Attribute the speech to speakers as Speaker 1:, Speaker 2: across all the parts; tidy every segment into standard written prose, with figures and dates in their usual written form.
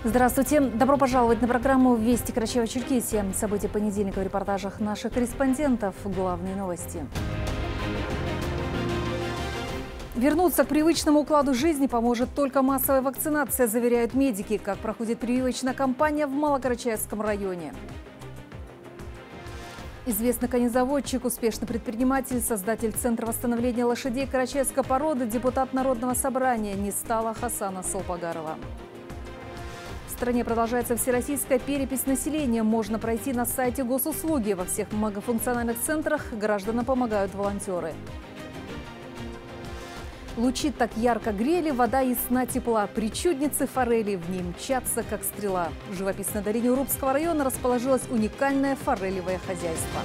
Speaker 1: Здравствуйте. Добро пожаловать на программу «Вести Карачаево-Черкесия». События понедельника в репортажах наших корреспондентов. Главные новости. Вернуться к привычному укладу жизни поможет только массовая вакцинация, заверяют медики. Как проходит прививочная кампания в Малокарачаевском районе. Известный конезаводчик, успешный предприниматель, создатель Центра восстановления лошадей карачаевской породы, депутат Народного собрания Нестала Хасана Солпагарова. В стране продолжается всероссийская перепись населения. Можно пройти на сайте госуслуги. Во всех многофункциональных центрах гражданам помогают волонтеры. Лучи так ярко грели, вода ясна тепла. Причудницы форели в ней мчатся, как стрела. В живописной долине Урупского района расположилось уникальное форелевое хозяйство.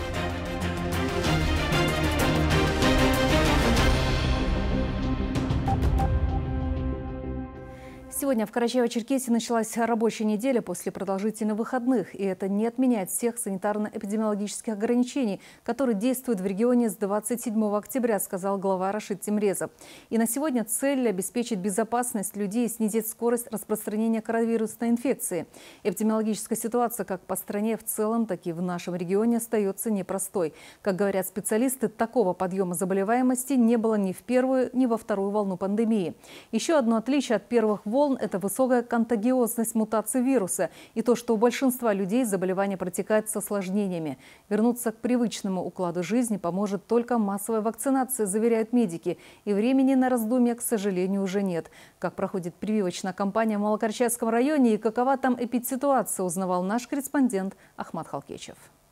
Speaker 1: Сегодня в Карачаево-Черкесии началась рабочая неделя после продолжительных выходных. И это не отменяет всех санитарно-эпидемиологических ограничений, которые действуют в регионе с 27 октября, сказал глава Рашид Тимрезов. И на сегодня цель – обеспечить безопасность людей и снизить скорость распространения коронавирусной инфекции. Эпидемиологическая ситуация как по стране в целом, так и в нашем регионе остается непростой. Как говорят специалисты, такого подъема заболеваемости не было ни в первую, ни во вторую волну пандемии. Еще одно отличие от первых волн – это высокая контагиозность мутации вируса и то, что у большинства людей заболевание протекает с осложнениями. Вернуться к привычному укладу жизни поможет только массовая вакцинация, заверяют медики. И времени на раздумья, к сожалению, уже нет. Как проходит прививочная кампания в Малокарачаевском районе и какова там эпидситуация, узнавал наш корреспондент Ахмат Халкечев.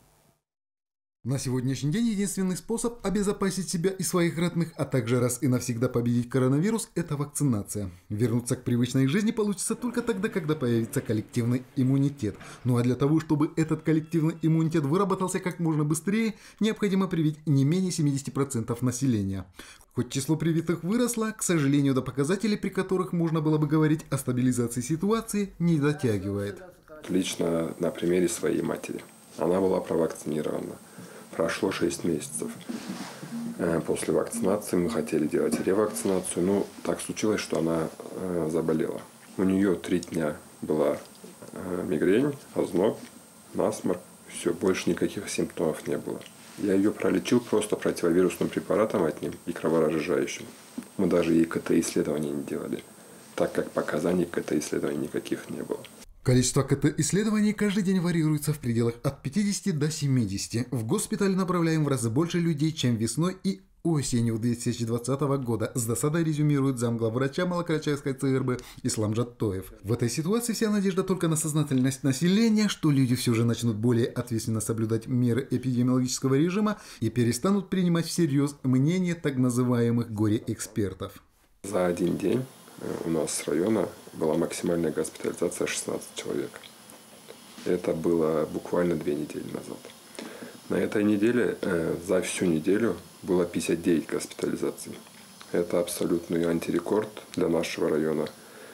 Speaker 2: На сегодняшний день единственный способ обезопасить себя и своих родных, а также раз и навсегда победить коронавирус – это вакцинация. Вернуться к привычной жизни получится только тогда, когда появится коллективный иммунитет. Ну а для того, чтобы этот коллективный иммунитет выработался как можно быстрее, необходимо привить не менее 70% населения. Хоть число привитых выросло, к сожалению, до показателей, при которых можно было бы говорить о стабилизации ситуации, не дотягивает.
Speaker 3: Лично на примере своей матери. Она была провакцинирована. Прошло 6 месяцев. После вакцинации мы хотели делать ревакцинацию, но так случилось, что она заболела. У нее 3 дня была мигрень, озноб, насморк. Все, больше никаких симптомов не было. Я ее пролечил просто противовирусным препаратом одним и кроворазжижающим. Мы даже ей КТ-исследований не делали, так как показаний КТ-исследований никаких не было.
Speaker 2: Количество КТ-исследований каждый день варьируется в пределах от 50 до 70. В госпиталь направляем в разы больше людей, чем весной и осенью 2020 года, с досадой резюмирует замглавврача Малокарачаевской ЦРБ Ислам Джаттоев. В этой ситуации вся надежда только на сознательность населения, что люди все же начнут более ответственно соблюдать меры эпидемиологического режима и перестанут принимать всерьез мнение так называемых горе-экспертов.
Speaker 3: За один день у нас с района была максимальная госпитализация 16 человек. Это было буквально 2 недели назад. На этой неделе, за всю неделю, было 59 госпитализаций. Это абсолютный антирекорд для нашего района.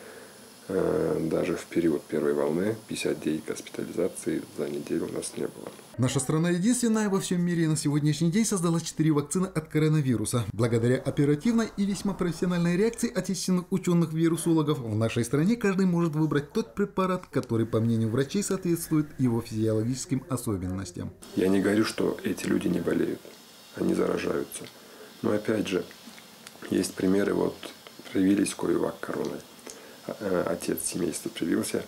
Speaker 3: Даже в период первой волны 59 госпитализаций за неделю у нас не было.
Speaker 2: Наша страна единственная во всем мире на сегодняшний день создала 4 вакцины от коронавируса. Благодаря оперативной и весьма профессиональной реакции отечественных ученых-вирусологов в нашей стране каждый может выбрать тот препарат, который, по мнению врачей, соответствует его физиологическим особенностям.
Speaker 3: Я не говорю, что эти люди не болеют, они заражаются. Но опять же, есть примеры, вот привились Коевак короной. Отец семейства привился.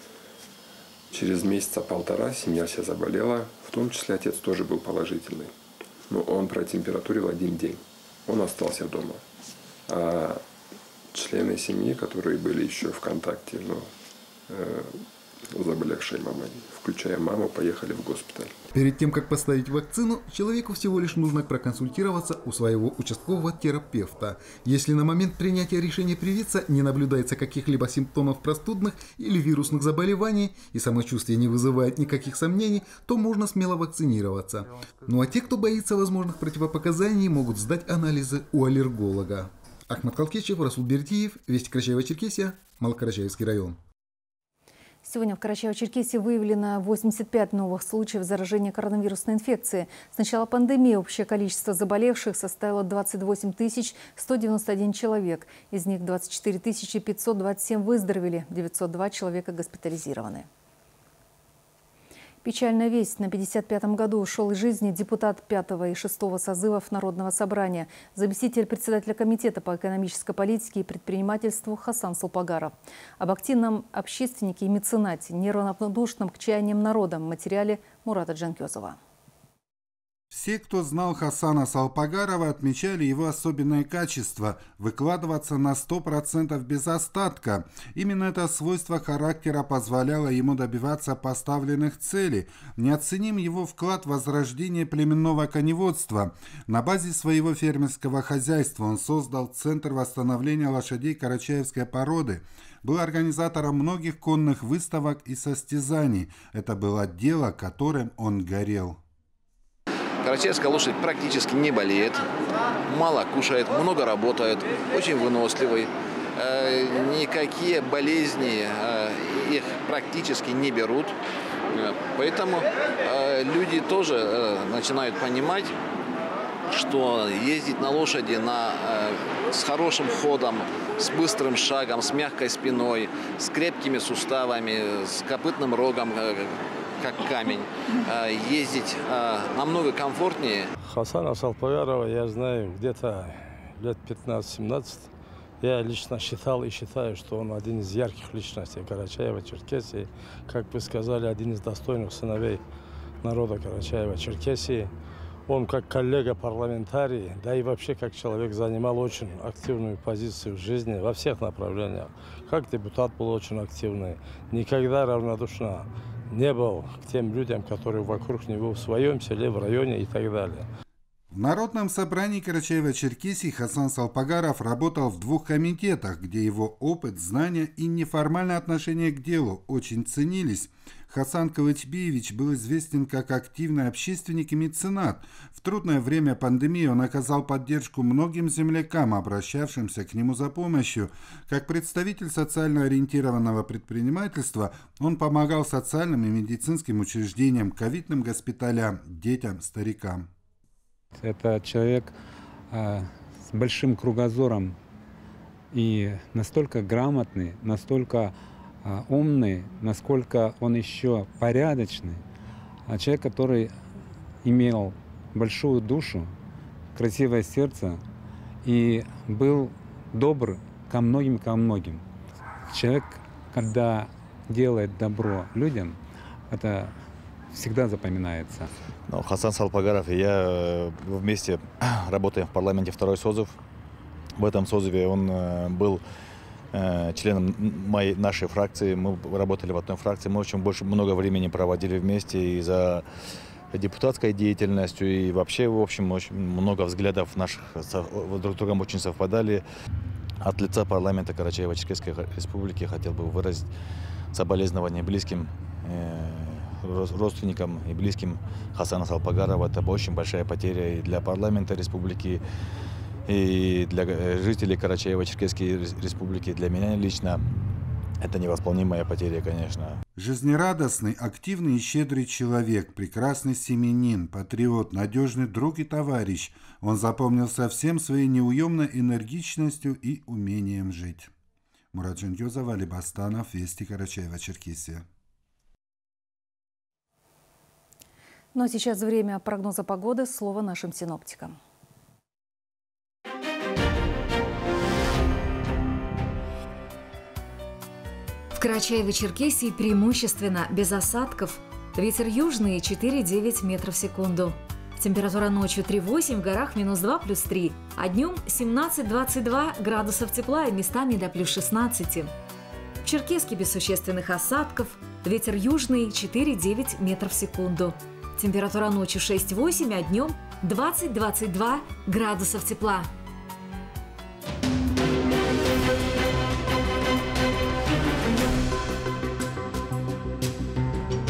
Speaker 3: Через месяца 1,5 семья вся заболела. В том числе отец тоже был положительный. Но он протемпературил 1 день. Он остался дома. А члены семьи, которые были еще в контакте, заболевшей мамой, включая маму, поехали в госпиталь.
Speaker 2: Перед тем, как поставить вакцину, человеку всего лишь нужно проконсультироваться у своего участкового терапевта. Если на момент принятия решения привиться не наблюдается каких-либо симптомов простудных или вирусных заболеваний и самочувствие не вызывает никаких сомнений, то можно смело вакцинироваться. Ну а те, кто боится возможных противопоказаний, могут сдать анализы у аллерголога. Ахмат Халкечев, Расул Бердиев, Вести Карачаево-Черкесия, Малокарачаевский район.
Speaker 1: Сегодня в Карачаево-Черкесии выявлено 85 новых случаев заражения коронавирусной инфекцией. С начала пандемии общее количество заболевших составило 28 191 человек. Из них 24 527 выздоровели, 902 человека госпитализированы. Печальная весть. На 55-м году ушел из жизни депутат 5-го и 6-го созывов Народного собрания, заместитель председателя комитета по экономической политике и предпринимательству Хасан Салпагаров. Об активном общественнике и меценате, неравнодушном к чаяниям народа в материале Мурата Джанкезова.
Speaker 4: Все, кто знал Хасана Салпагарова, отмечали его особенное качество – выкладываться на 100% без остатка. Именно это свойство характера позволяло ему добиваться поставленных целей. Неоценим его вклад в возрождение племенного коневодства. На базе своего фермерского хозяйства он создал Центр восстановления лошадей карачаевской породы. Был организатором многих конных выставок и состязаний. Это было дело, которым он горел.
Speaker 5: Карачаевская лошадь практически не болеет, мало кушает, много работает, очень выносливый. Никакие болезни их практически не берут. Поэтому люди тоже начинают понимать, что ездить на лошади с хорошим ходом, с быстрым шагом, с мягкой спиной, с крепкими суставами, с копытным рогом, как камень, ездить намного комфортнее.
Speaker 6: Хасана Салпагарова я знаю где-то лет 15-17. Я лично считал и считаю, что он один из ярких личностей Карачаева-Черкесии. Как вы сказали, один из достойных сыновей народа Карачаева-Черкесии. Он как коллега-парламентарий, да и вообще как человек занимал очень активную позицию в жизни во всех направлениях. Как депутат был очень активный, никогда равнодушно не был к тем людям, которые вокруг него в своем селе, в районе и так далее.
Speaker 4: В Народном собрании Карачаева-Черкесии Хасан Салпагаров работал в 2 комитетах, где его опыт, знания и неформальное отношение к делу очень ценились. Хасан Кылычбиевич был известен как активный общественник и меценат. В трудное время пандемии он оказал поддержку многим землякам, обращавшимся к нему за помощью. Как представитель социально ориентированного предпринимательства он помогал социальным и медицинским учреждениям, ковидным госпиталям, детям, старикам.
Speaker 7: Это человек с большим кругозором и настолько грамотный, настолько умный, насколько он еще порядочный. Человек, который имел большую душу, красивое сердце и был добр ко многим. Человек, когда делает добро людям, это всегда запоминается.
Speaker 8: Хасан Салпагаров и я вместе работаем в парламенте 2-й созыв. В этом созыве он был членом нашей фракции. Мы работали в одной фракции. Мы очень много времени проводили вместе и за депутатской деятельностью, и вообще, в общем, очень много взглядов наших друг с другом очень совпадали. От лица парламента Карачаево-Черкесской республики хотел бы выразить соболезнования близким родственникам и близким Хасана Салпагарова. Это очень большая потеря и для парламента республики, и для жителей Карачаево-Черкесской республики. Для меня лично это невосполнимая потеря, конечно.
Speaker 4: Жизнерадостный, активный и щедрый человек, прекрасный семьянин, патриот, надежный друг и товарищ. Он запомнился всем своей неуемной энергичностью и умением жить. Мурат Джанкезов, Али Бастанов, Вести, Карачаево-Черкесия.
Speaker 1: Ну а сейчас время прогноза погоды. Слово нашим синоптикам.
Speaker 9: В Карачаево-Черкесии преимущественно без осадков. Ветер южный 4,9 метров в секунду. Температура ночью 3,8, в горах -2 +3, а днем 17-22 градусов тепла и местами до +16. В Черкесске без существенных осадков. Ветер южный 4,9 метров в секунду. Температура ночью 6-8, а днем 20-22 градусов тепла.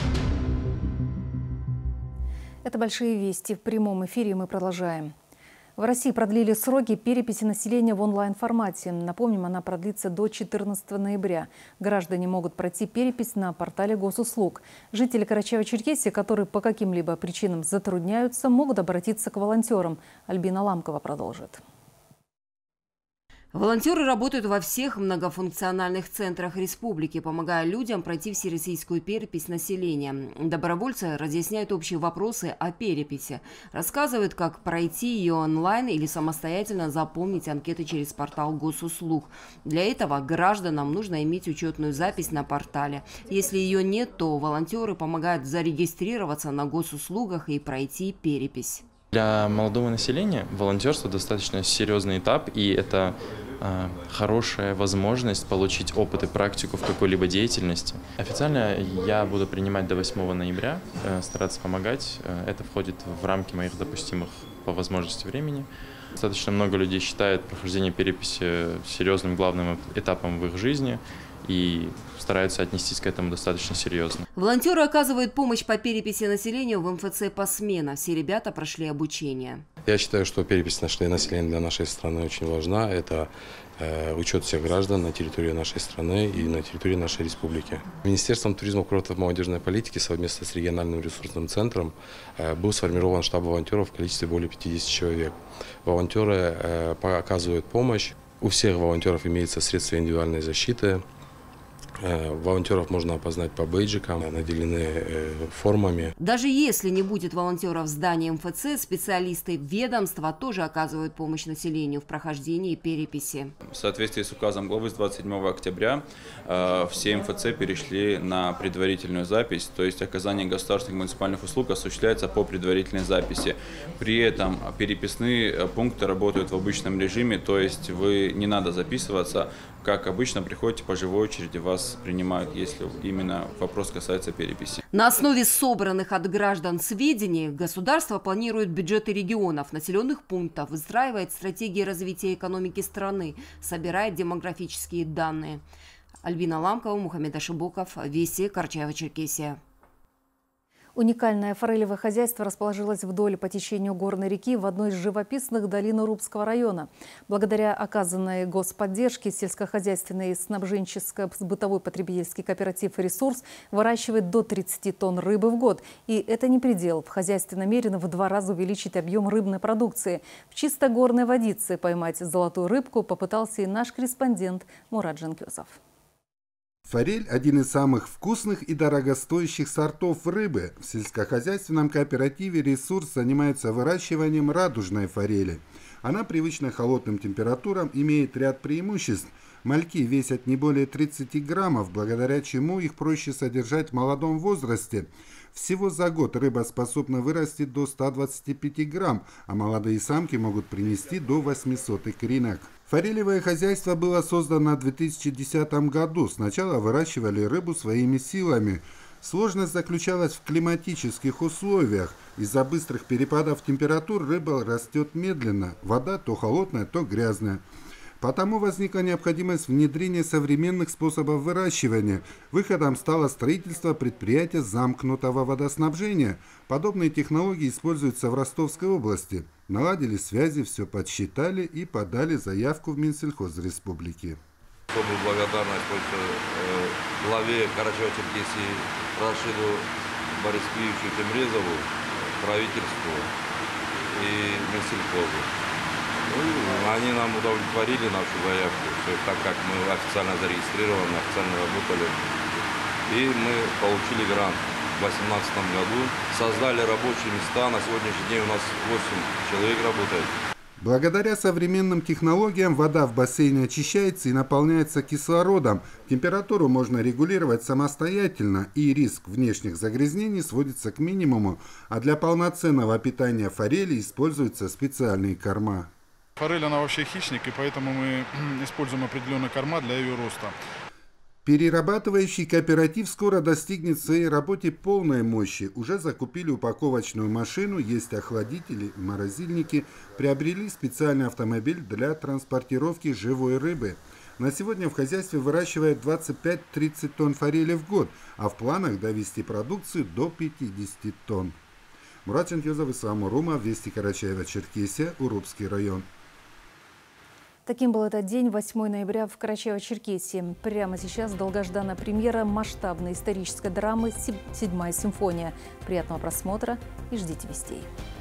Speaker 1: Это «Большие вести». В прямом эфире мы продолжаем. В России продлили сроки переписи населения в онлайн-формате. Напомним, она продлится до 14 ноября. Граждане могут пройти перепись на портале госуслуг. Жители Карачаева-Черкесии, которые по каким-либо причинам затрудняются, могут обратиться к волонтерам. Альбина Ламкова продолжит.
Speaker 10: Волонтеры работают во всех многофункциональных центрах республики, помогая людям пройти всероссийскую перепись населения. Добровольцы разъясняют общие вопросы о переписи, рассказывают, как пройти ее онлайн или самостоятельно заполнить анкеты через портал госуслуг. Для этого гражданам нужно иметь учетную запись на портале. Если ее нет, то волонтеры помогают зарегистрироваться на госуслугах и пройти перепись.
Speaker 11: Для молодого населения волонтерство достаточно серьезный этап, и это хорошая возможность получить опыт и практику в какой-либо деятельности. Официально я буду принимать до 8 ноября, стараться помогать. Это входит в рамки моих допустимых по возможности времени. Достаточно много людей считает прохождение переписи серьезным главным этапом в их жизни и стараются отнестись к этому достаточно серьезно.
Speaker 10: Волонтеры оказывают помощь по переписи населения в МФЦ посменно. Все ребята прошли обучение.
Speaker 12: Я считаю, что перепись населения для нашей страны очень важна. Это учет всех граждан на территории нашей страны и на территории нашей республики. Министерством туризма, курортов и молодежной политики совместно с региональным ресурсным центром был сформирован штаб волонтеров в количестве более 50 человек. Волонтеры оказывают помощь. У всех волонтеров имеется средства индивидуальной защиты. Волонтеров можно опознать по бейджикам, наделены формами.
Speaker 10: Даже если не будет волонтеров в здании МФЦ, специалисты ведомства тоже оказывают помощь населению в прохождении переписи.
Speaker 13: В соответствии с указом главы с 27 октября все МФЦ перешли на предварительную запись, то есть оказание государственных муниципальных услуг осуществляется по предварительной записи. При этом переписные пункты работают в обычном режиме, то есть не надо записываться. Как обычно, приходите по живой очереди, вас принимают, если именно вопрос касается переписи.
Speaker 10: На основе собранных от граждан сведений государство планирует бюджеты регионов, населенных пунктов, выстраивает стратегии развития экономики страны, собирает демографические данные. Альбина Ламкова, Мухаммед Ашибоков, Вести, Карачаево-Черкесия.
Speaker 1: Уникальное форелевое хозяйство расположилось вдоль по течению горной реки в одной из живописных долин Урупского района. Благодаря оказанной господдержке сельскохозяйственный и снабженческо-бытовой потребительский кооператив «Ресурс» выращивает до 30 тонн рыбы в год. И это не предел. В хозяйстве намерены в 2 раза увеличить объем рыбной продукции. В чисто горной водице поймать золотую рыбку попытался и наш корреспондент Мурат Жанкёзов.
Speaker 4: Форель – один из самых вкусных и дорогостоящих сортов рыбы. В сельскохозяйственном кооперативе «Ресурс» занимается выращиванием радужной форели. Она привычна холодным температурам, имеет ряд преимуществ. Мальки весят не более 30 граммов, благодаря чему их проще содержать в молодом возрасте. Всего за год рыба способна вырасти до 125 грамм, а молодые самки могут принести до 800 икринок. Форелевое хозяйство было создано в 2010 году. Сначала выращивали рыбу своими силами. Сложность заключалась в климатических условиях. Из-за быстрых перепадов температур рыба растет медленно. Вода то холодная, то грязная. Потому возникла необходимость внедрения современных способов выращивания. Выходом стало строительство предприятия замкнутого водоснабжения. Подобные технологии используются в Ростовской области. Наладили связи, все подсчитали и подали заявку в Минсельхоз Республики.
Speaker 14: Особую благодарность главе Карачаево-Черкесии Рашиду Борисовичу Темрезову, правительству и Минсельхозу. Они нам удовлетворили нашу заявку, так как мы официально зарегистрированы, официально работали. И мы получили грант в 2018 году. Создали рабочие места. На сегодняшний день у нас 8 человек работает.
Speaker 4: Благодаря современным технологиям вода в бассейне очищается и наполняется кислородом. Температуру можно регулировать самостоятельно, и риск внешних загрязнений сводится к минимуму. А для полноценного питания форели используются специальные корма.
Speaker 15: Форель, она вообще хищник, и поэтому мы используем определенные корма для ее роста.
Speaker 4: Перерабатывающий кооператив скоро достигнет в своей работе полной мощи. Уже закупили упаковочную машину, есть охладители, морозильники, приобрели специальный автомобиль для транспортировки живой рыбы. На сегодня в хозяйстве выращивают 25-30 тонн форели в год, а в планах довести продукцию до 50 тонн. Мурат Ченкезов, Ислам Урума, Вести, Карачаево-Черкесия, Урупский район.
Speaker 1: Таким был этот день, 8 ноября в Карачаево-Черкесии. Прямо сейчас долгожданная премьера масштабной исторической драмы «Седьмая симфония». Приятного просмотра и ждите вестей.